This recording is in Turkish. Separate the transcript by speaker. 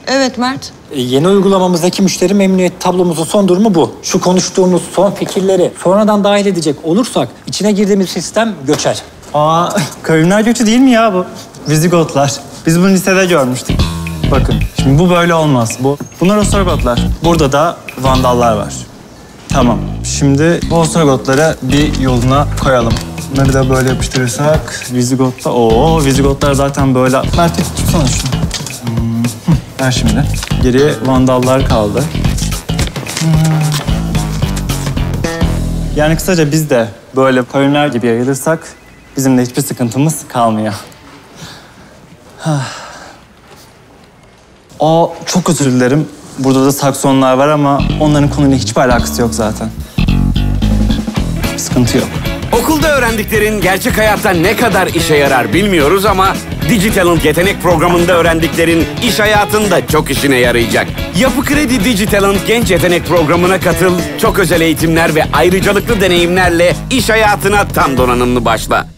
Speaker 1: Evet Mert.
Speaker 2: Yeni uygulamamızdaki müşteri memnuniyet tablomuzun son durumu bu. Şu konuştuğumuz son fikirleri sonradan dahil edecek olursak içine girdiğimiz sistem göçer.
Speaker 3: Aa, kavimler göçü değil mi ya bu? Vizigotlar. Biz bunu lisede görmüştük. Bakın, şimdi bu böyle olmaz. Bunlar Ostrogotlar. Burada da Vandallar var. Tamam, şimdi bu Ostrogotları bir yoluna koyalım. Bunları da böyle yapıştırırsak Vizigotlar... Oo, Vizigotlar zaten böyle... Mert, tutsana şunu. Ver şimdi. Geriye Vandallar kaldı. Yani kısaca biz de böyle kavimler gibi yayılırsak bizim de hiçbir sıkıntımız kalmıyor. Çok özür dilerim. Burada da Saksonlar var ama onların konuyla hiçbir alakası yok zaten. Sıkıntı yok.
Speaker 4: Okulda öğrendiklerin gerçek hayatta ne kadar işe yarar bilmiyoruz ama Digitalent yetenek programında öğrendiklerin iş hayatında çok işine yarayacak. Yapı Kredi Digitalent Genç Yetenek Programı'na katıl, çok özel eğitimler ve ayrıcalıklı deneyimlerle iş hayatına tam donanımlı başla.